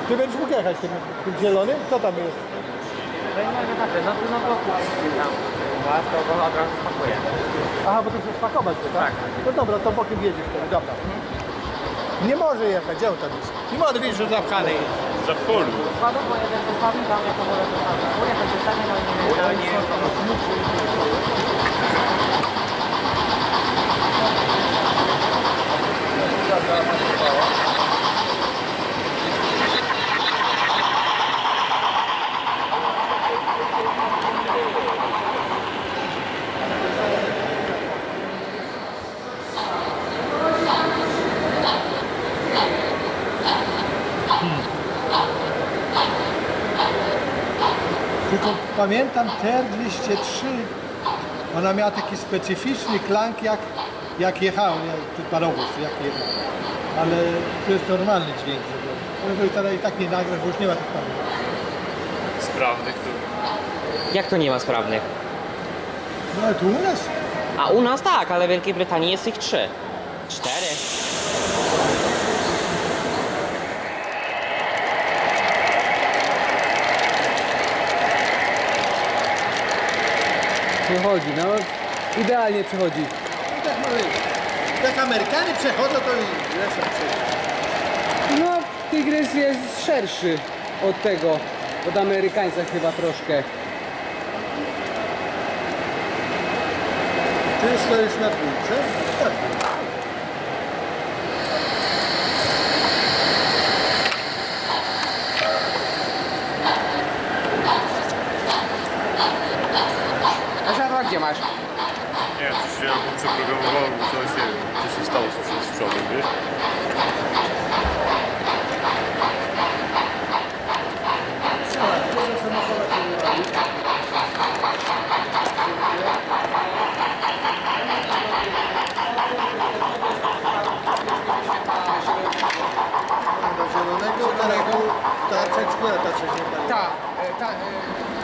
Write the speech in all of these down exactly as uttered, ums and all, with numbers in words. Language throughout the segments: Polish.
Ty będziesz mógł jechać tym, tym zielonym? Co tam jest? No i tak, no to no to tam was, to go od razu spakuję. Aha, bo to chcesz spakować, tak? Tak. No dobra, to bokiem jedziesz wtedy, dobra. Mhm. Nie może jechać, gdzie on tam jest? Nie może wiedzieć, że zapchany jest. Za polu. Składam, bo jeden zostawił tam jako wolę zostawił. Bo jeden zostawił, ale nie wiem. Tylko pamiętam T R dwieście trzy, ona miała taki specyficzny klank jak, jak jechał, nie, parowóz, jak jechał. Ale to jest normalny dźwięk. Ale to i teraz i tak nie nagrasz, bo już nie ma tych parowóz. Sprawnych tu. Jak to nie ma sprawnych? No ale tu u nas? A u nas tak, ale w Wielkiej Brytanii jest ich trzy. Cztery. Przechodzi, no idealnie przechodzi. No tak ma być. Jak Amerykanie przechodzą, to i reszta przechodzi. No, Tygrys jest szerszy od tego, od Amerykańca chyba troszkę. Ty stoisz na dwójce? Tak. A żarła gdzie masz? Nie wiem, coś się albo przeprogramowało, bo coś się, coś się stało z, z przodem, wiesz? Do zielonego, starego, tarczę, czy która tarcza się pali? Ta, e, ta, e,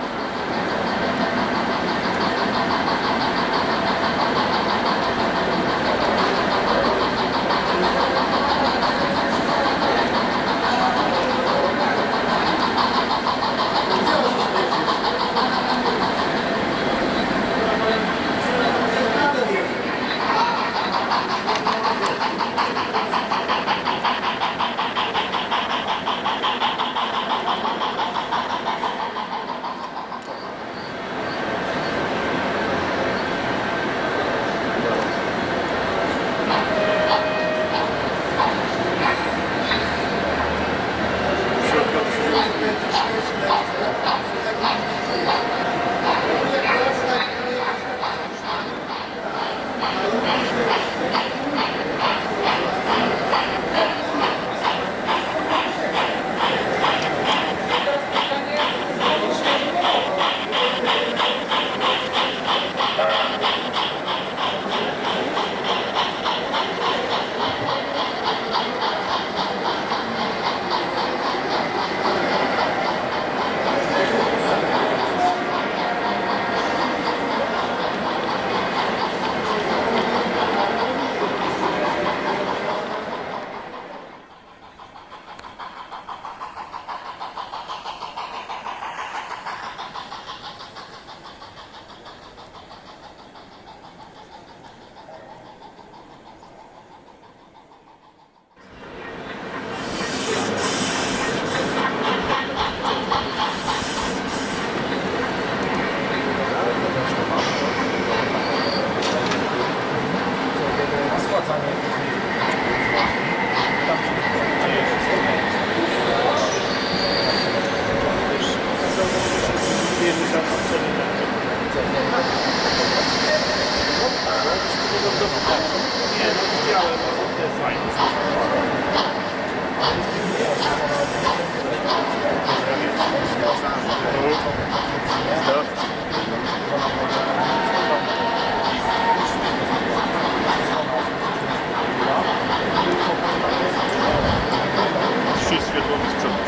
Trzy światłowe z przodu.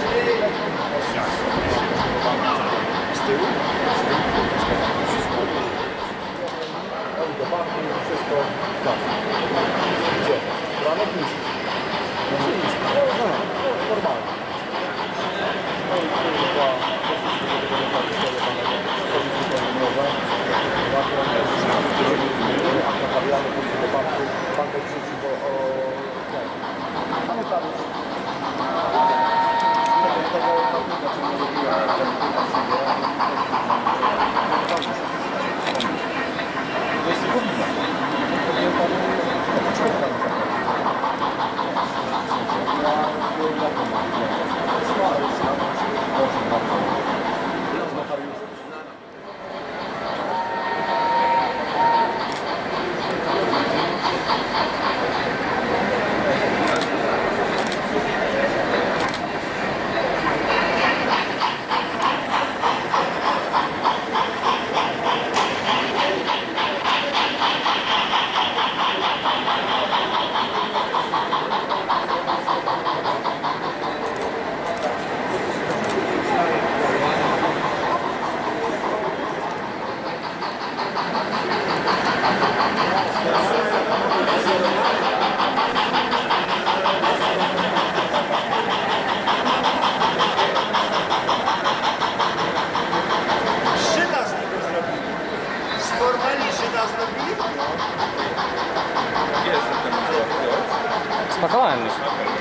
Z tyłu? Wszystko tak. Gdzie? Prawo blisko. No, normalnie. odpowiedzialność.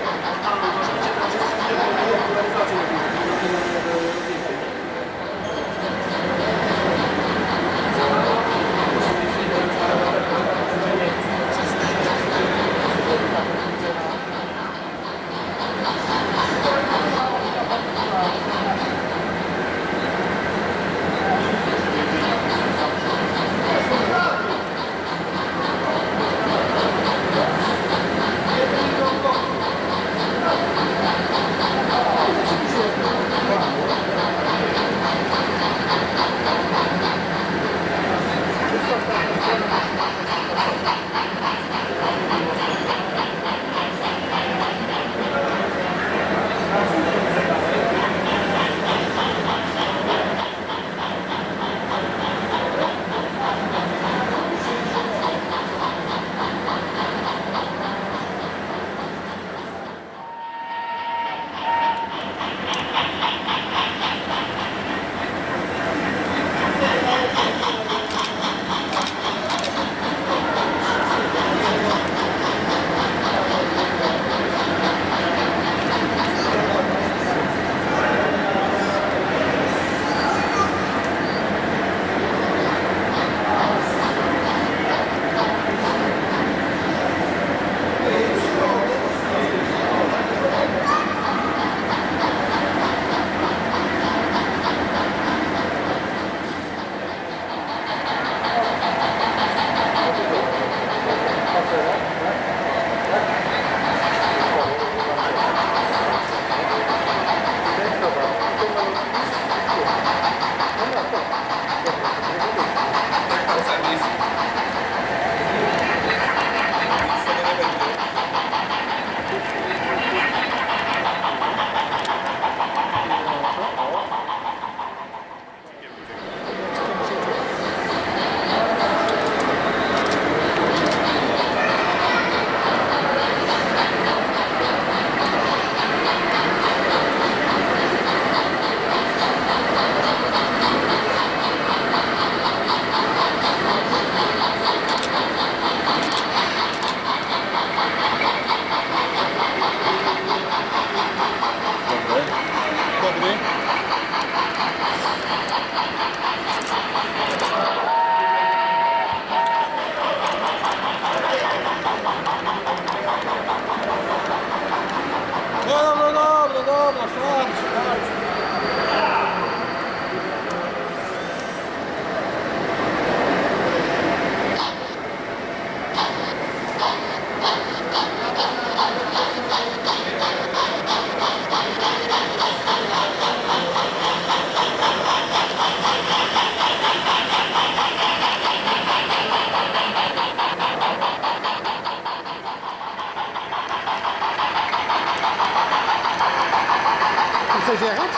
Chcesz jechać?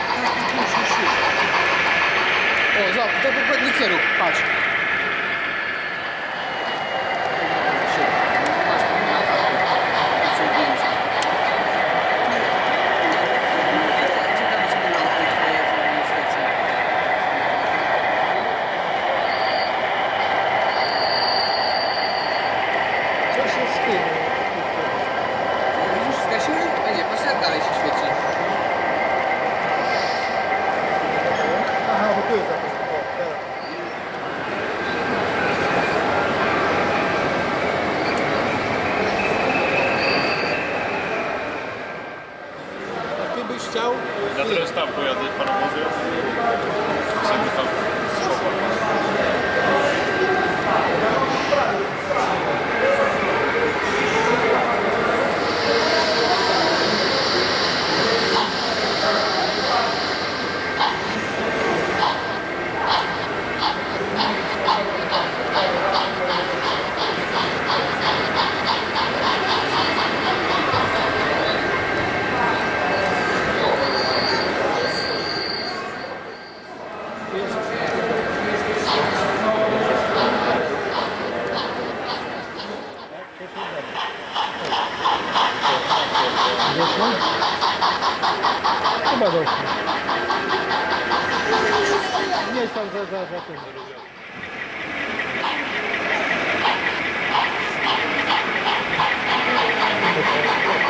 O, zobacz, to po nic nie rób, patrz. Co się z tym? Widzisz, zgasiłeś? A nie, patrz jak dalej się świeci. Aha, bo tu jest jakoś. O, teraz. Ty byś chciał? Ja teraz tam pojadę parowozem. Sobie tam z szopa. Doszło? Chyba doszło. Nie jest tam za, za, za tym. to